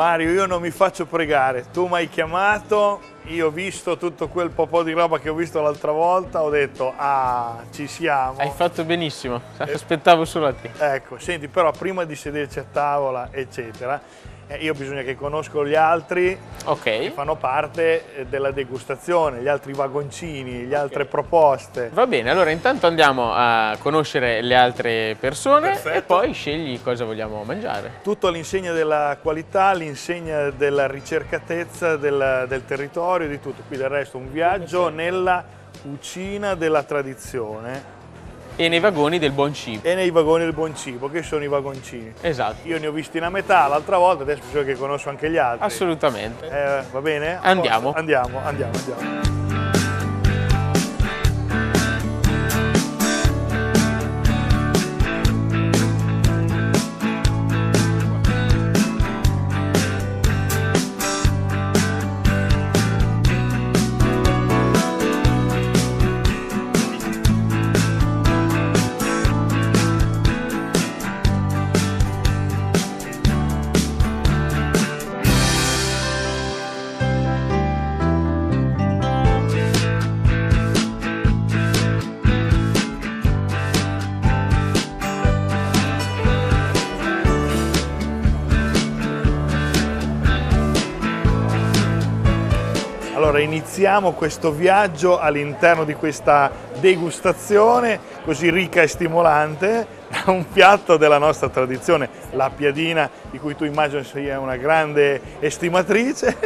Mario, io non mi faccio pregare, tu mi hai chiamato, io ho visto tutto quel po' di roba che ho visto l'altra volta, ho detto, ah, ci siamo. Hai fatto benissimo, aspettavo solo a te. Ecco, senti, però prima di sederci a tavola, eccetera, io bisogna che conosco gli altri che fanno parte della degustazione, gli altri vagoncini, le altre proposte. Va bene, allora intanto andiamo a conoscere le altre persone. Perfetto. E poi scegli cosa vogliamo mangiare. Tutto all'insegna della qualità, all'insegna della ricercatezza del territorio, di tutto. Qui del resto un viaggio nella cucina della tradizione. E nei vagoni del buon cibo. E nei vagoni del buon cibo, che sono i vagoncini. Esatto. Io ne ho visti una metà l'altra volta, adesso so che conosco anche gli altri. Assolutamente. Va bene? Andiamo. Andiamo. Allora iniziamo questo viaggio all'interno di questa degustazione così ricca e stimolante, un piatto della nostra tradizione, la piadina, di cui tu immagino sia una grande estimatrice.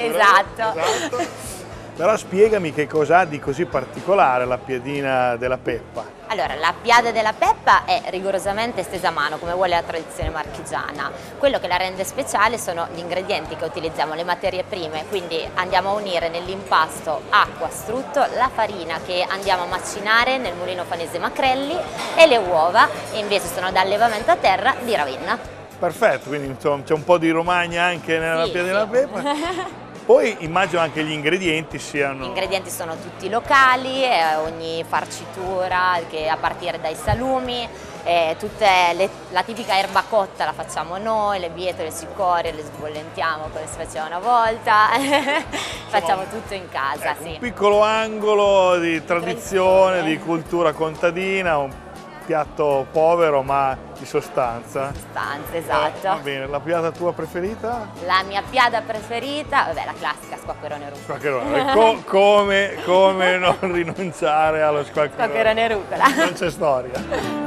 Esatto. Però spiegami che cos'ha di così particolare la piadina della Peppa. Allora, la piada della Peppa è rigorosamente stesa a mano, come vuole la tradizione marchigiana. Quello che la rende speciale sono gli ingredienti che utilizziamo, le materie prime, quindi andiamo a unire nell'impasto acqua, strutto, la farina che andiamo a macinare nel mulino fanese Macrelli e le uova, invece sono da allevamento a terra di Ravenna. Perfetto, quindi insomma, c'è un po' di Romagna anche nella piadina della Peppa. Poi immagino anche gli ingredienti siano... Gli ingredienti sono tutti locali, ogni farcitura che a partire dai salumi, la tipica erba cotta la facciamo noi, le biete, le cicorie, le sbollentiamo come si faceva una volta, facciamo tutto in casa. Ecco, sì. Un piccolo angolo di tradizione, di cultura contadina, un piatto povero ma di sostanza. Esatto. Va bene, la piada tua preferita? La mia piada preferita, vabbè, la classica squacquerone rucola. Squacquerone, come non rinunciare allo squacquerone? Squacquerone rucola. Non c'è storia.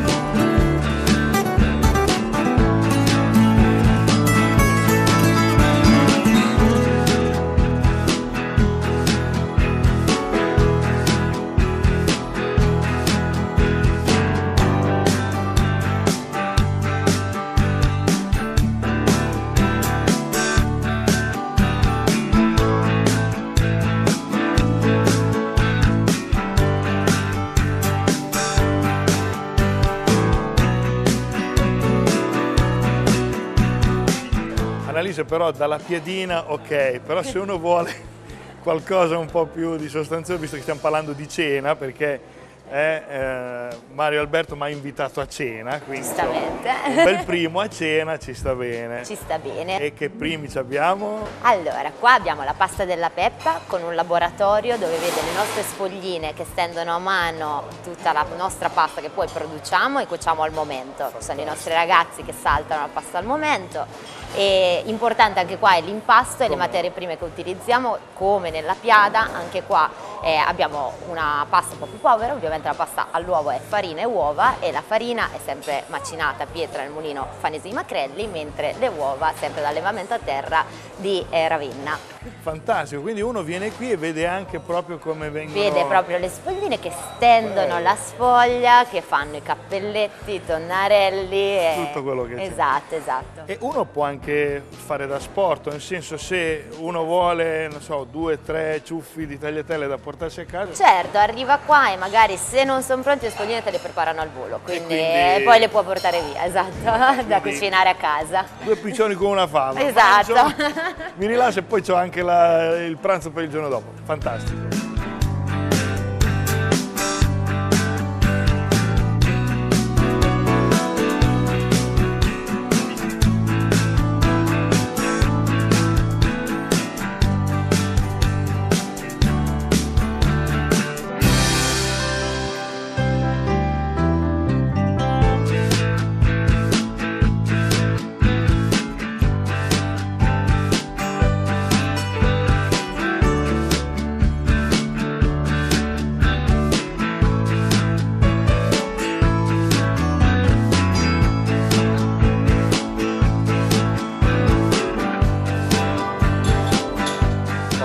Annalisa, però dalla piadina ok, però se uno vuole qualcosa un po' più di sostanzioso, visto che stiamo parlando di cena, perché Mario Alberto mi ha invitato a cena, quindi giustamente un bel primo a cena ci sta bene. Ci sta bene. E che primi abbiamo? Allora, qua abbiamo la pasta della Peppa con un laboratorio dove vede le nostre sfogline che stendono a mano tutta la nostra pasta che poi produciamo e cuociamo al momento. Sono i nostri ragazzi che saltano la pasta al momento. E importante anche qua è l'impasto e le materie prime che utilizziamo, come nella piada. Anche qua abbiamo una pasta un po' più povera, ovviamente la pasta all'uovo è farina e uova, e la farina è sempre macinata a pietra nel mulino fanese di Macrelli, mentre le uova sempre dall'allevamento a terra di Ravenna. Fantastico, quindi uno viene qui e vede anche proprio come vengono... Vede proprio le sfogline che stendono la sfoglia, che fanno i cappelletti, i tonnarelli. Tutto quello che c'è. Esatto. E uno può anche fare da sport, nel senso, se uno vuole, non so, 2 o 3 ciuffi di tagliatelle da portarsi a casa. Certo, arriva qua e magari se non sono pronti le sfogline te le preparano al volo, quindi poi le può portare via, esatto, da cucinare a casa. 2 piccioni con una fava. Esatto. Mi rilascio e poi c'ho anche il pranzo per il giorno dopo. Fantastico.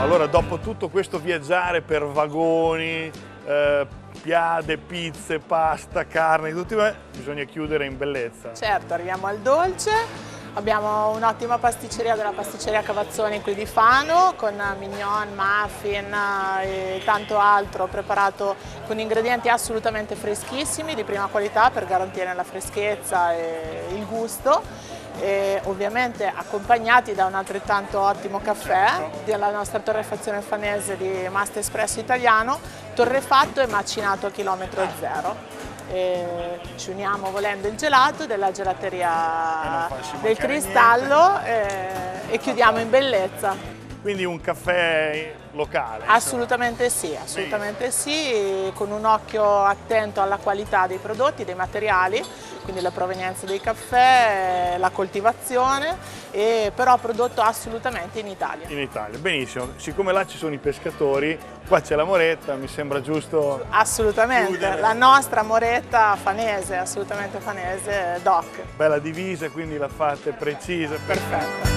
allora dopo tutto questo viaggiare per vagoni, piade, pizze, pasta, carne, tutti, bisogna chiudere in bellezza. Certo, arriviamo al dolce. Abbiamo un'ottima pasticceria della pasticceria Cavazzoni qui di Fano con mignon, muffin e tanto altro preparato con ingredienti assolutamente freschissimi, di prima qualità per garantire la freschezza e il gusto. E ovviamente accompagnati da un altrettanto ottimo caffè della nostra torrefazione fanese di Masta Espresso Italiano, torrefatto e macinato a chilometro zero. E ci uniamo volendo il gelato della gelateria del Cristallo e chiudiamo in bellezza. Quindi un caffè locale? Assolutamente sì, con un occhio attento alla qualità dei prodotti, dei materiali, quindi la provenienza dei caffè, la coltivazione, però prodotto assolutamente in Italia. In Italia, benissimo. Siccome là ci sono i pescatori, qua c'è la moretta, mi sembra giusto... Assolutamente, chiudere. La nostra moretta fanese, assolutamente fanese, DOC. Bella divisa, quindi la fate precisa. Perfetta.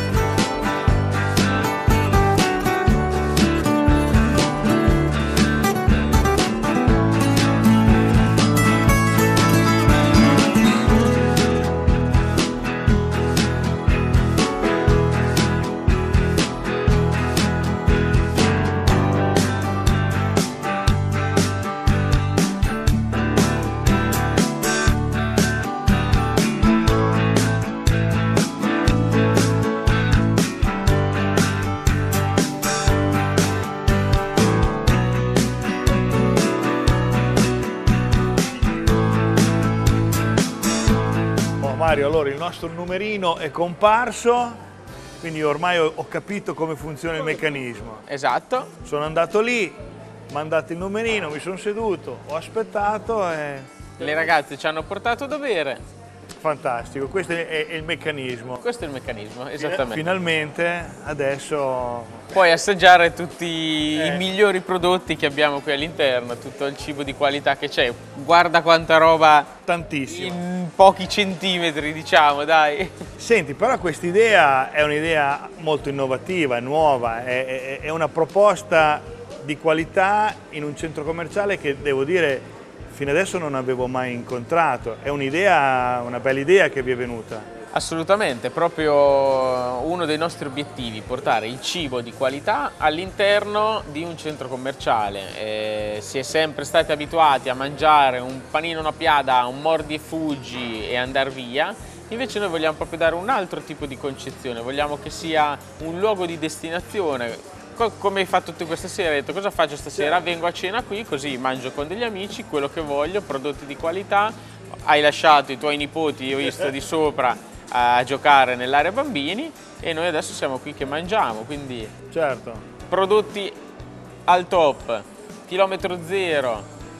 Mario, allora il nostro numerino è comparso, quindi ormai ho capito come funziona il meccanismo. Esatto. Sono andato lì, mi hanno dato il numerino, mi sono seduto, ho aspettato e... Le ragazze ci hanno portato da bere. Fantastico, questo è il meccanismo. Questo è il meccanismo, esattamente. Finalmente adesso... Puoi assaggiare tutti i migliori prodotti che abbiamo qui all'interno, tutto il cibo di qualità che c'è. Guarda quanta roba Tantissimo. in pochi centimetri, diciamo, dai. Senti, però quest'idea è un'idea molto innovativa, nuova, è una proposta di qualità in un centro commerciale che, devo dire, fino adesso non avevo mai incontrato. È un'idea, una bella idea che vi è venuta. Assolutamente, proprio uno dei nostri obiettivi, portare il cibo di qualità all'interno di un centro commerciale. Si è sempre stati abituati a mangiare un panino, una piada, un mordi e fuggi e andare via. Invece noi vogliamo proprio dare un altro tipo di concezione, vogliamo che sia un luogo di destinazione. Come hai fatto tu questa sera, hai detto cosa faccio stasera? Vengo a cena qui, così mangio con degli amici quello che voglio, prodotti di qualità. Hai lasciato i tuoi nipoti, ho visto di sopra, a giocare nell'area bambini e noi adesso siamo qui che mangiamo, quindi Certo. prodotti al top, chilometro zero,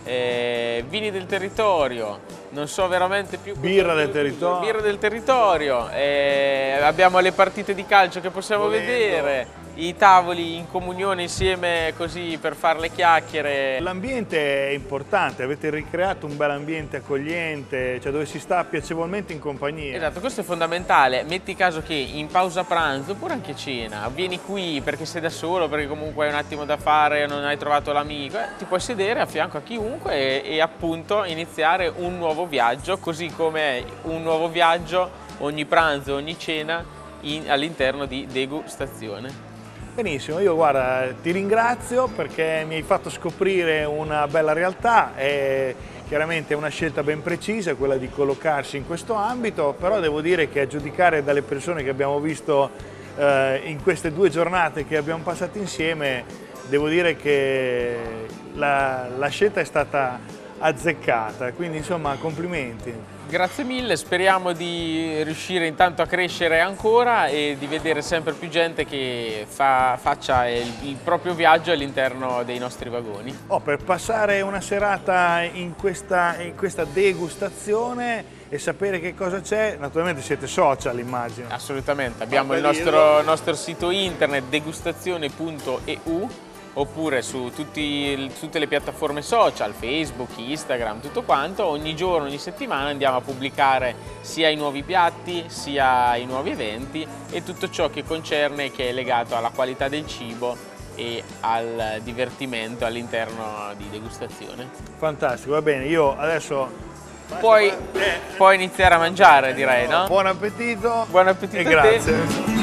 vini del territorio, non so veramente più... Birra del territorio. Birra del territorio, abbiamo le partite di calcio che possiamo vedere, i tavoli in comunione insieme così per fare le chiacchiere. L'ambiente è importante, avete ricreato un bel ambiente accogliente, cioè dove si sta piacevolmente in compagnia. Esatto, questo è fondamentale. Metti caso che in pausa pranzo, oppure anche cena, vieni qui perché sei da solo, perché comunque hai un attimo da fare, non hai trovato l'amico, ti puoi sedere a fianco a chiunque e appunto iniziare un nuovo viaggio, così come un nuovo viaggio ogni pranzo, ogni cena all'interno di degustazione. Benissimo, io guarda, ti ringrazio perché mi hai fatto scoprire una bella realtà, è chiaramente una scelta ben precisa, quella di collocarsi in questo ambito, però devo dire che a giudicare dalle persone che abbiamo visto in queste 2 giornate che abbiamo passato insieme, devo dire che la scelta è stata azzeccata, quindi insomma complimenti. Grazie mille, speriamo di riuscire intanto a crescere ancora e di vedere sempre più gente che faccia il proprio viaggio all'interno dei nostri vagoni. Per passare una serata in questa degustazione e sapere che cosa c'è, naturalmente siete social, immagino. Assolutamente, abbiamo il nostro sito internet degustazione.eu oppure su tutte le piattaforme social, Facebook, Instagram, tutto quanto. Ogni giorno, ogni settimana andiamo a pubblicare sia i nuovi piatti, sia i nuovi eventi e tutto ciò che concerne, che è legato alla qualità del cibo e al divertimento all'interno di degustazione. Fantastico, va bene, io adesso Puoi iniziare a mangiare, direi, no? buon appetito, Buon appetito e a te. grazie.